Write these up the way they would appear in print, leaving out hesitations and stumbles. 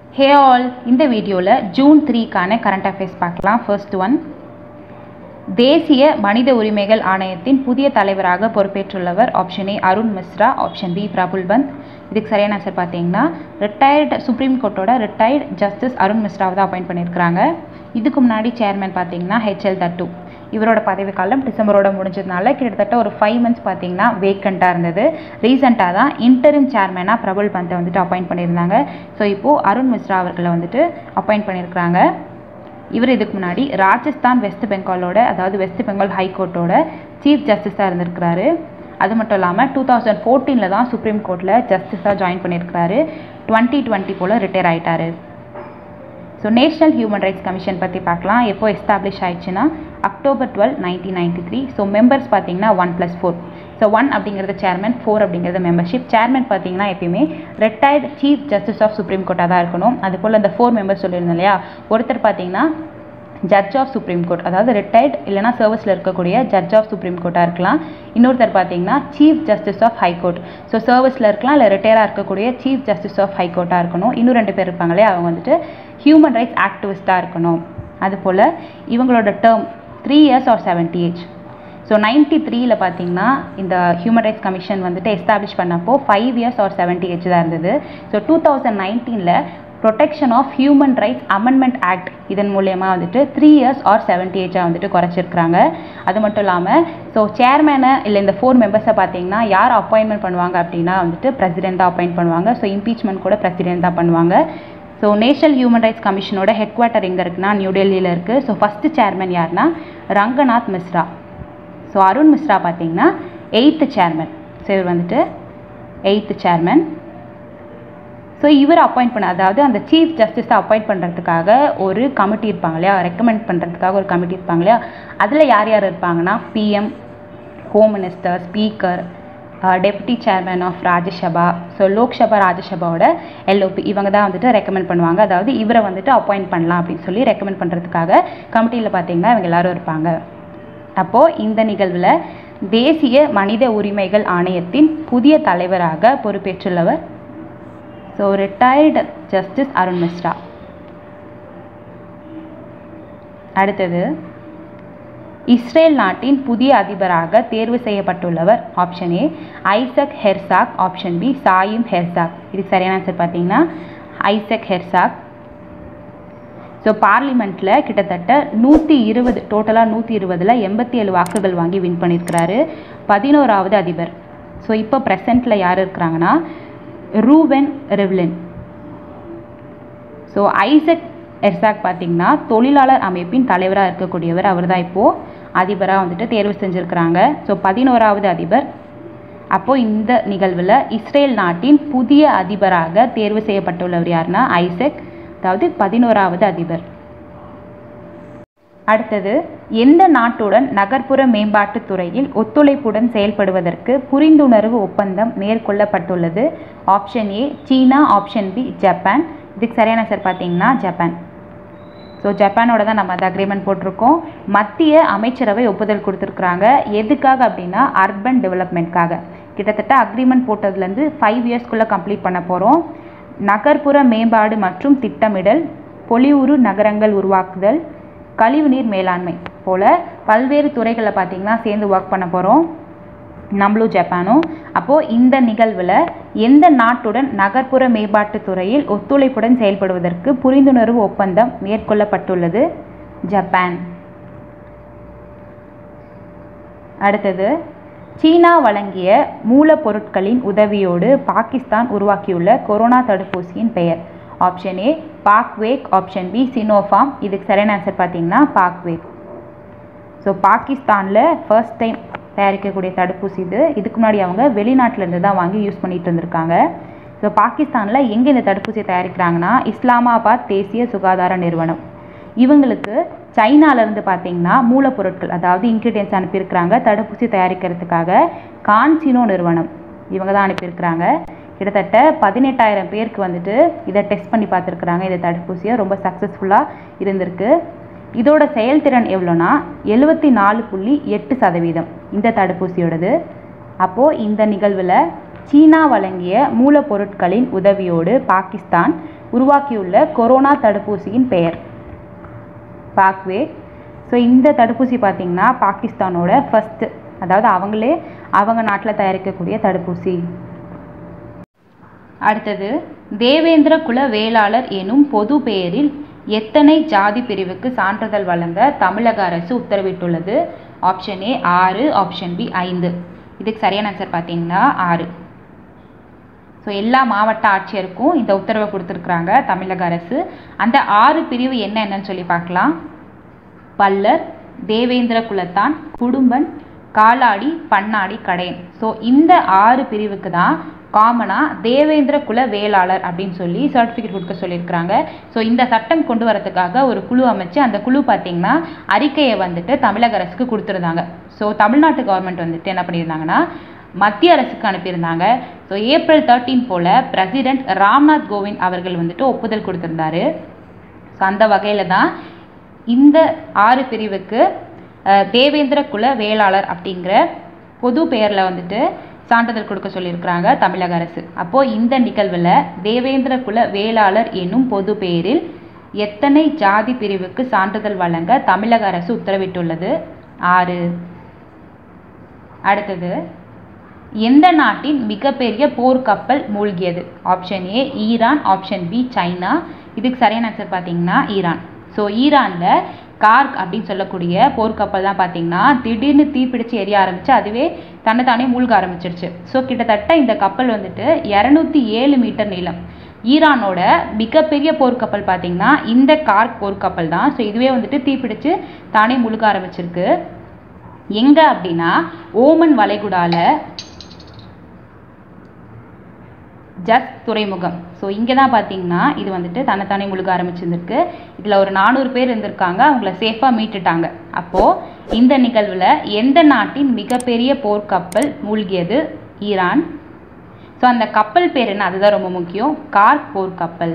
Hey all, இந்த வீடியோல June 3 கான கரண்ட் அஃபேர்ஸ் பார்க்கலாம். ஃபர்ஸ்ட் ஒன், தேசிய மனித உரிமைகள் ஆணையத்தின் புதிய தலைவராக பொறுப்பேற்றுள்ளவர் option A Arun Mishra, option B Praful Pant. இதுக்கு சரியான ஆன்சர் பார்த்தீங்கன்னா ரிட்டையர்டு சுப்ரீம் கோர்ட்டோட ரிட்டையர்டு ஜஸ்டிஸ் அருண் மிஸ்ராவை தான் அப்பாயிண்ட் பண்ணியிருக்கிறாங்க. இதுக்கு முன்னாடி சேர்மன் பார்த்தீங்கன்னா ஹெச்எல் தட்டு. இவரோட பதவி காலம் டிசம்பரோட முடிஞ்சதுனால கிட்டத்தட்ட ஒரு 5 months பார்த்தீங்கன்னா வேக்கண்ட்டாக இருந்தது. ரீசெண்டாக தான் இன்டரிம் சேர்மனாக பிரபுல் பந்தை வந்துட்டு அப்பாயிண்ட் பண்ணியிருந்தாங்க. ஸோ இப்போது அருண் மிஸ்ரா அவர்களை வந்துட்டு அப்பாயிண்ட் பண்ணியிருக்கிறாங்க. இவர் இதுக்கு முன்னாடி ராஜஸ்தான் வெஸ்ட் பெங்காலோட அதாவது வெஸ்ட் பெங்கால் ஹைகோர்ட்டோட சீஃப் ஜஸ்டிஸாக இருந்திருக்கிறாரு. அது மட்டும் இல்லாமல் 2014 தான் சுப்ரீம் கோர்ட்டில் ஜஸ்டிஸாக ஜாயின் பண்ணியிருக்கிறாரு. 2020 போல் ரிட்டையர் ஆகிட்டார். So National Human rights Commission பற்றி பார்க்கலாம். எப்போ எஸ்டாப்ளிஷ் ஆயிடுச்சுன்னா அக்டோபர் 12, 1993. ஸோ மெம்பர்ஸ் பார்த்தீங்கன்னா 1+4. ஸோ 1 அப்படிங்கிறது சேர்மன், 4 அப்படிங்கிறது மெம்பர்ஷிப். சேர்மன் பார்த்தீங்கன்னா எப்பயுமே retired chief justice of Supreme கோர்ட்டாக தான் இருக்கணும். அதுபோல் அந்த 4 மெம்பர்ஸ் சொல்லியிருந்தோம் இல்லையா, ஒருத்தர் பார்த்தீங்கன்னா ஜட்ஜ் ஆஃப் சுப்ரீம் கோர்ட், அதாவது ரிட்டையர்ட் இல்லைனா சர்வீஸில் இருக்கக்கூடிய ஜட்ஜ் ஆஃப் சுப்ரீம் கோர்ட்டாக இருக்கலாம். இன்னொருத்தர் பார்த்தீங்கன்னா chief justice of high court. So சர்வீஸில் இருக்கலாம் இல்லை ரிட்டையராக இருக்கக்கூடிய சீஃப் ஜஸ்டிஸ் ஆஃப் ஹைகோர்ட்டாக இருக்கணும். இன்னும் 2 பேர் இருப்பாங்களே, அவங்க வந்துட்டு ஹியூமன் ரைட்ஸ் ஆக்டிவிஸ்ட்டாக இருக்கணும். அதுபோல் இவங்களோட term 3 years or 70 age. So 93 பார்த்தீங்கன்னா இந்த ஹியூமன் ரைட்ஸ் கமிஷன் வந்துட்டு எஸ்டாப்ளிஷ் பண்ணப்போ 5 years or 70 age தான் இருந்தது. So 2019 protection of human rights amendment act இதன் மூலயமா வந்துட்டு 3 years or 70 age வந்துட்டு குறைச்சிருக்கிறாங்க. அது மட்டும் இல்லாமல் ஸோ சேர்மேனை இல்லை இந்த 4 மெம்பர்ஸை பார்த்தீங்கன்னா யார் அப்பாயின்மெண்ட் பண்ணுவாங்க அப்படின்னா வந்துட்டு பிரசிடென்ட் தான் அப்பாயிண்ட் பண்ணுவாங்க. ஸோ இம்பீச்மெண்ட் கூட பிரசிடென்ட் தான் பண்ணுவாங்க. ஸோ நேஷனல் ஹியூமன் ரைட்ஸ் கமிஷனோட ஹெட் குவார்ட்டர் எங்கே இருக்குன்னா நியூ டெல்லியில் இருக்குது. ஸோ ஃபஸ்ட்டு சேர்மன் யாருன்னா ரங்கநாத் மிஸ்ரா. ஸோ அருண் மிஸ்ரா பார்த்தீங்கன்னா 8th சேர்மன். ஸோ இவர் வந்துட்டு 8th சேர்மன். ஸோ இவர் அப்பாயிண்ட் பண்ண அதாவது அந்த சீஃப் ஜஸ்டிஸை அப்பாயிண்ட் பண்ணுறதுக்காக ஒரு கமிட்டி இருப்பாங்க இல்லையா, ரெக்கமெண்ட் பண்ணுறதுக்காக ஒரு கமிட்டி இருப்பாங்க இல்லையா, அதில் யார் யார் இருப்பாங்கன்னா PM, home minister, speaker, deputy chairman of Rajya Sabha, so Lok Sabha ராஜ்யசபாவோட எல்ஓபி, இவங்க தான் வந்துட்டு ரெக்கமெண்ட் பண்ணுவாங்க. அதாவது இவரை வந்துட்டு அப்பாயிண்ட் பண்ணலாம் அப்படின்னு சொல்லி ரெக்கமெண்ட் பண்ணுறதுக்காக கமிட்டியில் பார்த்தீங்கன்னா இவங்க எல்லாரும் இருப்பாங்க. அப்போது இந்த நிகழ்வில் தேசிய மனித உரிமைகள் ஆணையத்தின் புதிய தலைவராக பொறுப்பேற்றுள்ளவர் so retired justice Arun Mishra. அடுத்தது, இஸ்ரேல் நாட்டின் புதிய அதிபராக தேர்வு செய்யப்பட்டுள்ளவர் option A Isaac Herzog, option B Chaim Herzog. இதுக்கு சரியான ஆன்சர் பார்த்தீங்கன்னா ஐசக் ஹெர்சாக். ஸோ பார்லிமெண்ட்டில் கிட்டத்தட்ட 120 டோட்டலாக 120ல் 87 வாக்குகள் வாங்கி வின் பண்ணியிருக்கிறாரு. 11வது அதிபர். ஸோ இப்போ ப்ரெசண்ட்டில் யார் இருக்கிறாங்கன்னா Reuven Rivlin. So Isaac Herzog பார்த்தீங்கன்னா தொழிலாளர் அமைப்பின் தலைவராக இருக்கக்கூடியவர். அவர் தான் இப்போது அதிபராக வந்துட்டு தேர்வு செஞ்சுருக்கிறாங்க. ஸோ 11வது அதிபர். அப்போது இந்த நிகழ்வில் இஸ்ரேல் நாட்டின் புதிய அதிபராக தேர்வு செய்யப்பட்டுள்ளவர் யாருன்னா ஐசக், அதாவது 11வது அதிபர். அடுத்தது, எந்த நாட்டுடன் நகர்ப்புற மேம்பாட்டுத் துறையில் ஒத்துழைப்புடன் செயல்படுவதற்கு புரிந்துணர்வு ஒப்பந்தம் மேற்கொள்ளப்பட்டுள்ளது? ஆப்ஷன் ஏ சீனா, ஆப்ஷன் பி ஜப்பான். இதுக்கு சரியான ஆன்சர் பார்த்தீங்கன்னா ஜப்பான். ஸோ ஜப்பானோட தான் நம்ம அந்த அக்ரிமெண்ட் போட்டிருக்கோம். மத்திய அமைச்சரவை ஒப்புதல் கொடுத்துருக்குறாங்க. எதுக்காக அப்படின்னா அர்பன் டெவலப்மெண்ட்காக. கிட்டத்தட்ட அக்ரிமெண்ட் போட்டதுலேருந்து 5 yearsக்குள்ளே கம்ப்ளீட் பண்ண போகிறோம். நகர்ப்புற மேம்பாடு மற்றும் திட்டமிடல், பொலிவுறு நகரங்கள் உருவாக்குதல், கழிவுநீர் மேலாண்மை போல் பல்வேறு துறைகளை பார்த்திங்கன்னா சேர்ந்து ஒர்க் பண்ண போகிறோம் நம்மளும் ஜப்பானும். அப்போது இந்த நிகழ்வில் எந்த நாட்டுடன் நகர்ப்புற மேம்பாட்டுத் துறையில் ஒத்துழைப்புடன் செயல்படுவதற்கு புரிந்துணர்வு ஒப்பந்தம் மேற்கொள்ளப்பட்டுள்ளது? ஜப்பான். அடுத்தது, சீனா வழங்கிய மூலப்பொருட்களின் உதவியோடு பாகிஸ்தான் உருவாக்கியுள்ள கொரோனா தடுப்பூசியின் பெயர்? Option A PakVac, option B Sinopharm. இதுக்கு சரியான ஆன்சர் பார்த்தீங்கன்னா பாக்வேக். ஸோ பாகிஸ்தானில் ஃபர்ஸ்ட் டைம் தயாரிக்கக்கூடிய தடுப்பூசி இது. இதுக்கு முன்னாடி அவங்க வெளிநாட்டிலேருந்து தான் வாங்கி யூஸ் பண்ணிட்டு இருந்திருக்காங்க. ஸோ பாகிஸ்தானில் எங்கே இந்த தடுப்பூசியை தயாரிக்கிறாங்கன்னா இஸ்லாமாபாத் தேசிய சுகாதார நிறுவனம். இவங்களுக்கு சைனாலேருந்து பார்த்தீங்கன்னா மூலப்பொருட்கள் அதாவது இன்க்ரீடியன்ஸ் அனுப்பியிருக்கிறாங்க தடுப்பூசி தயாரிக்கிறதுக்காக. கான்சினோ நிறுவனம் இவங்க தான் அனுப்பியிருக்கிறாங்க. கிட்டத்தட்ட 18,000 பேருக்கு வந்துட்டு இதை டெஸ்ட் பண்ணி பார்த்துருக்குறாங்க. இந்த தடுப்பூசியை ரொம்ப சக்ஸஸ்ஃபுல்லாக இருந்திருக்கு. இதோட செயல்திறன் எவ்வளோனா 74.8% இந்த தடுப்பூசியோடது. அப்போது இந்த நிகழ்வில் சீனா வழங்கிய மூலப்பொருட்களின் உதவியோடு பாகிஸ்தான் உருவாக்கியுள்ள கொரோனா தடுப்பூசியின் பெயர்? பாக்வே. ஸோ இந்த தடுப்பூசி பார்த்திங்கன்னா பாகிஸ்தானோட ஃபஸ்ட்டு, அதாவது அவங்க நாட்டில் தயாரிக்கக்கூடிய தடுப்பூசி. அடுத்தது, தேவேந்திர குல வேளாளர் எனும் பொது பெயரில் எத்தனை ஜாதி பிரிவுக்கு சான்றிதழ் வழங்க தமிழக அரசு உத்தரவிட்டுள்ளது? Option A 6, option B 5. இதுக்கு சரியான ஆன்சர் பார்த்தீங்கன்னா 6. ஸோ எல்லா மாவட்ட ஆட்சியருக்கும் இந்த உத்தரவை கொடுத்துருக்குறாங்க தமிழக அரசு. அந்த 6 பிரிவு என்னன்னு சொல்லி பார்க்கலாம். பல்லர், தேவேந்திர குலத்தான், குடும்பன், காலாடி, பண்ணாடி, கடையன். ஸோ இந்த 6 பிரிவுக்கு தான் காமனாக தேவேந்திர குல வேளாளர் அப்படின்னு சொல்லி சர்டிஃபிகேட் கொடுக்க சொல்லியிருக்கிறாங்க. ஸோ இந்த சட்டம் கொண்டு வரதுக்காக ஒரு குழு அமைச்சு அந்த குழு பார்த்திங்கன்னா அறிக்கையை வந்துட்டு தமிழக அரசுக்கு கொடுத்துருந்தாங்க. ஸோ தமிழ்நாட்டு கவர்மெண்ட் வந்துட்டு என்ன பண்ணியிருந்தாங்கன்னா மத்திய அரசுக்கு அனுப்பியிருந்தாங்க. ஸோ ஏப்ரல் 13 போல் பிரசிடெண்ட் ராம்நாத் கோவிந்த் அவர்கள் வந்துட்டு ஒப்புதல் கொடுத்துருந்தாரு. ஸோ அந்த வகையில் தான் இந்த 6 பிரிவுக்கு தேவேந்திர குல வேளாளர் அப்படிங்கிற பொது பெயரில் வந்துட்டு சான்றிதழ் கொடுக்க சொல்லியிருக்கிறாங்க தமிழக அரசு. அப்போது இந்த நிகழ்வில் தேவேந்திர குல வேளாளர் என்னும் பொது பெயரில் எத்தனை ஜாதி பிரிவுக்கு சான்றிதழ் வழங்க தமிழக அரசு உத்தரவிட்டுள்ளது? 6. அடுத்தது, எந்த நாட்டின் மிகப்பெரிய போர்க்கப்பல் மூழ்கியது? Option A Iran, option B China. இதுக்கு சரியான ஆன்சர் பார்த்தீங்கன்னா ஈரான். ஸோ ஈரானில் கார்க் அப்படின்னு சொல்லக்கூடிய போர்க்கப்பல் தான் பார்த்தீங்கன்னா திடீர்னு தீப்பிடிச்சு எரிய ஆரம்பிச்சு அதுவே தன்னைத்தானே மூழ்க ஆரம்பிச்சிருச்சு. ஸோ கிட்டத்தட்ட இந்த கப்பல் வந்துட்டு 207 மீட்டர் நீளம். ஈரானோட மிகப்பெரிய போர்க்கப்பல் பார்த்தீங்கன்னா இந்த கார்க் போர்க்கப்பல் தான். ஸோ இதுவே வந்துட்டு தீப்பிடிச்சு தானே மூழ்க ஆரம்பிச்சிருக்கு. எங்கே அப்படின்னா ஓமன் வளைகுடாவில் ஜஸ் துறைமுகம். ஸோ இங்கே தான் பார்த்தீங்கன்னா இது வந்துட்டு தன்னைத்தானே முழுக ஆரம்பிச்சிருந்துருக்கு. இதில் ஒரு 400 பேர் இருந்திருக்காங்க, அவங்கள சேஃபாக மீட்டுட்டாங்க. அப்போது இந்த நிகழ்வில் எந்த நாட்டின் மிகப்பெரிய போர்க்கப்பல் மூழ்கியது? ஈரான். ஸோ அந்த கப்பல் பேர் என்ன, அதுதான் ரொம்ப முக்கியம், கார்க் போர்க்கப்பல்.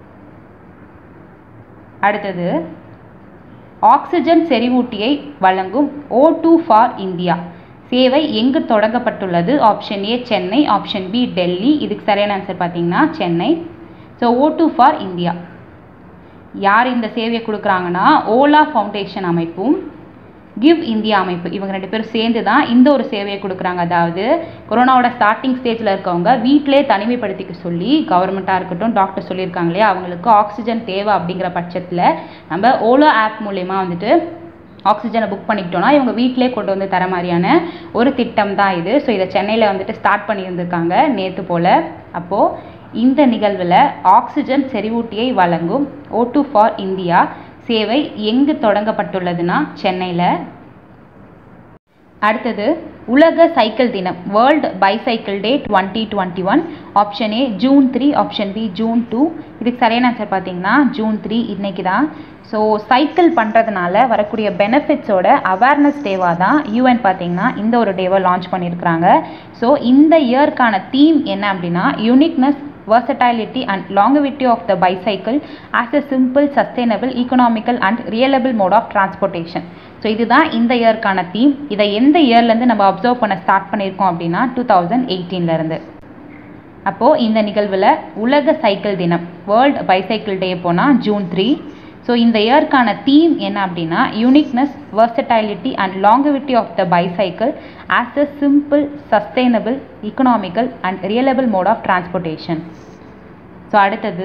அடுத்தது, ஆக்சிஜன் செறிவூட்டியை வழங்கும் O2 ஃபார் இந்தியா சேவை எங்கு தொடங்கப்பட்டுள்ளது? Option A Chennai, option B Delhi. இதுக்கு சரியான ஆன்சர் பார்த்தீங்கன்னா Chennai. So O2 for India யார் இந்த சேவையை கொடுக்குறாங்கன்னா ஓலா ஃபவுண்டேஷன் அமைப்பும் கிவ் இந்தியா அமைப்பு, இவங்க 2 பேரும் சேர்ந்து தான் இந்த ஒரு சேவையை கொடுக்குறாங்க. அதாவது கொரோனாவோட ஸ்டார்டிங் ஸ்டேஜில் இருக்கவங்க வீட்டிலே தனிமைப்படுத்திக்க சொல்லி கவர்மெண்ட்டாக இருக்கட்டும் டாக்டர் சொல்லியிருக்காங்க இல்லையா, அவங்களுக்கு ஆக்சிஜன் தேவை அப்படிங்கிற பட்சத்தில் நம்ம ஓலா ஆப் மூலயமா வந்துட்டு ஆக்சிஜனை புக் பண்ணிக்கிட்டோன்னா இவங்க வீட்டிலே கொண்டு வந்து தர மாதிரியான ஒரு திட்டம் தான் இது. ஸோ இதை சென்னையில் வந்துட்டு ஸ்டார்ட் பண்ணியிருந்திருக்காங்க நேற்று போல். அப்போது இந்த நிகழ்வில் ஆக்சிஜன் செறிவூட்டியை வழங்கும் O2 ஃபார் இந்தியா சேவை எங்கு தொடங்கப்பட்டுள்ளதுன்னா சென்னையில். அடுத்தது, உலக சைக்கிள் தினம் world bicycle day 2021. Option A June 3, option B June 2. இதுக்கு சரியான ஆன்சர் பார்த்தீங்கன்னா ஜூன் 3 இன்னைக்கு தான். ஸோ சைக்கிள் பண்ணுறதுனால வரக்கூடிய பெனிஃபிட்ஸோட அவேர்னஸ் டேவாக தான் யூஎன் பார்த்தீங்கன்னா இந்த ஒரு டேவை லான்ச் பண்ணியிருக்கிறாங்க. ஸோ இந்த இயர்க்கான தீம் என்ன அப்படின்னா uniqueness, versatility and longevity of the bicycle as a simple, sustainable, economical and reliable mode of transportation. So இதுதான் இந்த இயர்க்கான தீம். இதை எந்த இயர்லேருந்து நம்ம அப்சர்வ் பண்ண ஸ்டார்ட் பண்ணியிருக்கோம் அப்படின்னா 2018லேருந்து. அப்போது இந்த நிகழ்வில் உலக சைக்கிள் தினம் வேர்ல்டு பைசைக்கிள் டே போனால் ஜூன் 3. ஸோ இந்த இயர்க்கான தீம் என்ன அப்படின்னா uniqueness, versatility and longevity of the bicycle as a simple, sustainable, economical and reliable mode of transportation. So அடுத்தது,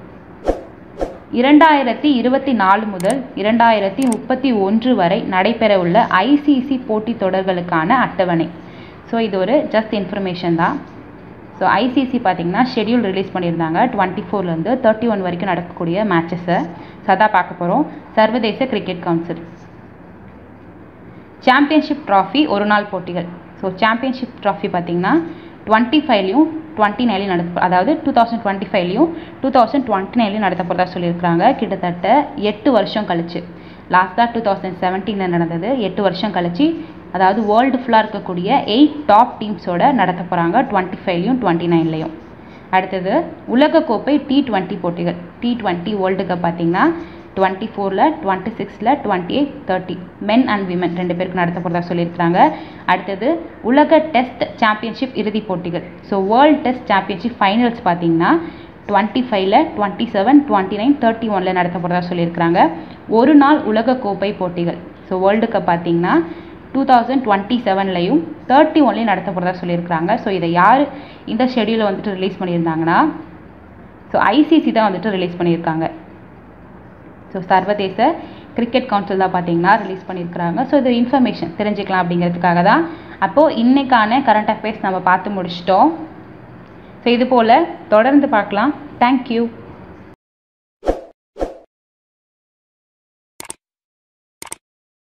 2024 முதல் 2031 வரை நடைபெறவுள்ள ICC போட்டித் தொடர்களுக்கான அட்டவணை. ஸோ இது ஒரு ஜஸ்ட் இன்ஃபர்மேஷன் தான். ஸோ ஐசிசி பார்த்திங்கன்னா ஷெடியூல் ரிலீஸ் பண்ணியிருந்தாங்க 24லேருந்து 31 வரைக்கும் நடக்கக்கூடிய மேட்சஸை. ஸோ அதான் பார்க்க போகிறோம். சர்வதேச கிரிக்கெட் கவுன்சில் சாம்பியன்ஷிப் ட்ராஃபி ஒரு நாள் போட்டிகள். ஸோ சாம்பியன்ஷிப் ட்ராஃபி பார்த்திங்கன்னா 25லையும் 29லையும் அதாவது 2025லையும் 2029லையும் நடத்த போகிறதா சொல்லியிருக்கிறாங்க. கிட்டத்தட்ட 8 வருஷம் கழிச்சு, லாஸ்ட்டாக 2017 நடந்தது. 8 வருஷம் கழிச்சு, அதாவது வேர்ல்டு ஃபுல்லாக இருக்கக்கூடிய 8 டாப் டீம்ஸோட நடத்த போகிறாங்க 25லையும் 29லையும். அடுத்தது, உலகக்கோப்பை T20 போட்டிகள். T20 வேர்ல்டு கப் பார்த்திங்கன்னா 24ல் 26ல் 28, 30 மென் அண்ட் விமன் 2 பேருக்கு நடத்த போகிறதா சொல்லியிருக்கிறாங்க. அடுத்தது, உலக டெஸ்ட் சாம்பியன்ஷிப் இறுதிப் போட்டிகள். So world test championship finals பார்த்திங்கன்னா 25ல் 27 29 31ல் நடத்த போகிறதா சொல்லியிருக்கிறாங்க. ஒரு நாள் உலகக்கோப்பை போட்டிகள் ஸோ வேர்ல்டு கப் பார்த்தீங்கன்னா 2027லையும் 31லையும் நடத்த போகிறதா சொல்லியிருக்கிறாங்க. ஸோ இதை யார் இந்த ஷெடியூலை வந்துட்டு ரிலீஸ் பண்ணியிருந்தாங்கன்னா ஸோ ஐசிசி தான் வந்துட்டு ரிலீஸ் பண்ணியிருக்காங்க. ஸோ சர்வதேச கிரிக்கெட் கவுன்சில் தான் பார்த்தீங்கன்னா ரிலீஸ் பண்ணியிருக்கிறாங்க. ஸோ இது இன்ஃபர்மேஷன் தெரிஞ்சுக்கலாம் அப்படிங்கிறதுக்காக தான். அப்போது இன்றைக்கான கரண்ட் அஃபேர்ஸ் நம்ம பார்த்து முடிச்சிட்டோம். ஸோ இது போல் தொடர்ந்து பார்க்கலாம். தேங்க்யூ.